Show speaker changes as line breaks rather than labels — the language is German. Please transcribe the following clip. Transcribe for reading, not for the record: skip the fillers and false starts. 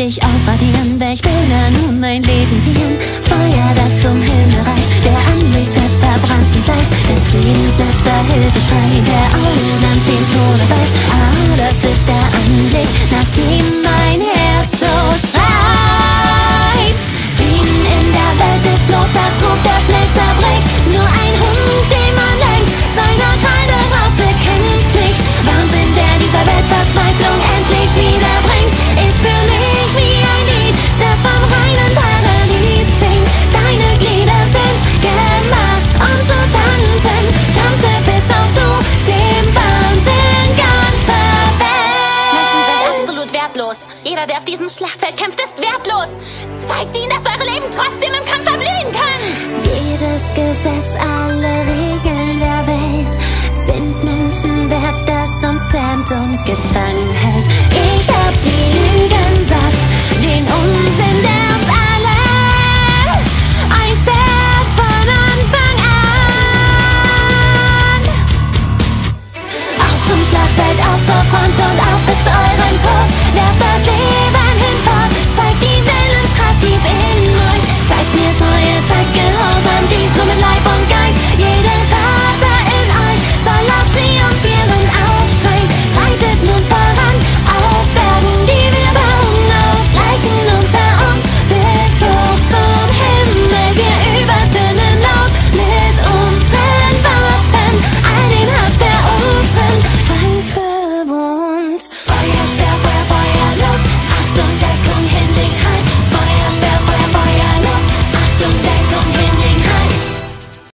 dich ausradieren, welch Bilder nun mein Leben ziehen. Feuer, das zum Himmel reicht, der Anblick des verbrannten Fleisch, des Lebens letzter Hilfeschrei, der Augen den Tode weicht. Ah, das ist der Anblick, nach dem mein Herz so schreit. Frieden in der Welt ist bloßer Trug, der schnell zerbricht. Nur ein Hund, den man lenkt, seiner Teile drauf bekennt nicht. Wahnsinn, der dieser Welt Verzweiflung endlich wiederbringt, ist für mich wie ein Lied, der vom reinen Paradies singt. Deine Glieder sind gemacht, um zu tanzen. Tanze bis auch du dem Wahnsinn ganz verfällst.
Menschen sind absolut wertlos. Jeder, der auf diesem Schlachtfeld kämpft, ist wertlos. Zeigt ihnen, dass eure Leben trotzdem im Kampf verblühen können.
Jedes Gesetz, alle Regeln der Welt sind Menschenwerk, das uns zähmt und gefangen hält. Ich hab die Lüge